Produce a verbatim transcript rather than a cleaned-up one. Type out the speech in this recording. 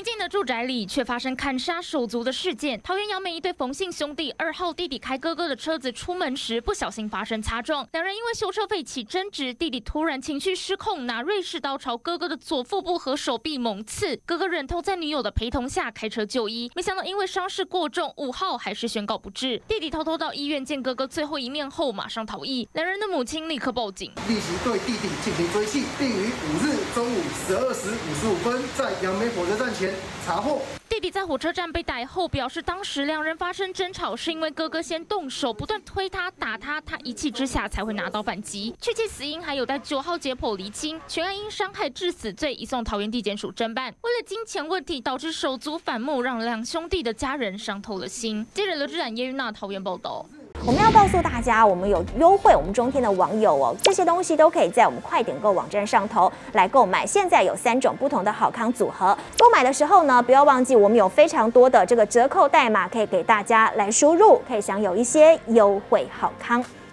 静的住宅里却发生砍杀手足的事件。桃园杨梅一对冯姓兄弟，二号弟弟开哥哥的车子出门时不小心发生擦撞，两人因为修车费起争执，弟弟突然情绪失控，拿瑞士刀朝哥哥的左腹部和手臂猛刺，哥哥忍痛在女友的陪同下开车就医，没想到因为伤势过重，五号还是宣告不治。弟弟偷偷到医院见哥哥最后一面后，马上逃逸，两人的母亲立刻报警， 立即对弟弟进行追缉，并于五日中午十二时五十五分在杨梅火车站前查获。 弟弟在火车站被逮后表示，当时两人发生争吵，是因为哥哥先动手，不断推他、打他，他一气之下才会拿刀反击。确切死因还有待九号解剖厘清，全案因伤害致死罪移送桃园地检署侦办。为了金钱问题导致手足反目，让两兄弟的家人伤透了心。记者刘志展、叶玉娜桃园报道。 我们要告诉大家，我们有优惠，我们中天的网友哦，这些东西都可以在我们快点购网站上头来购买。现在有三种不同的好康组合，购买的时候呢，不要忘记我们有非常多的这个折扣代码可以给大家来输入，可以享有一些优惠好康。